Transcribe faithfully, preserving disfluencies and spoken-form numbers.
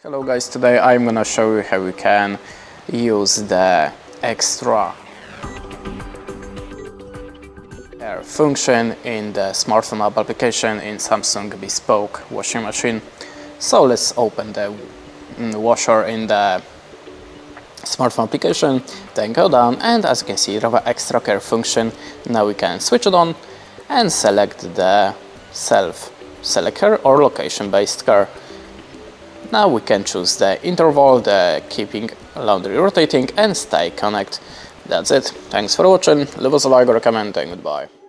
Hello guys, today I'm gonna show you how you can use the extra air function in the smartphone app application in Samsung Bespoke washing machine. So let's open the washer in the smartphone application, then go down, and as you can see, you have an extra care function. Now we can switch it on and select the self select care or location based care. Now we can choose the interval, the keeping laundry rotating, and stay connect. That's it. Thanks for watching. Leave us a like or a comment, and goodbye.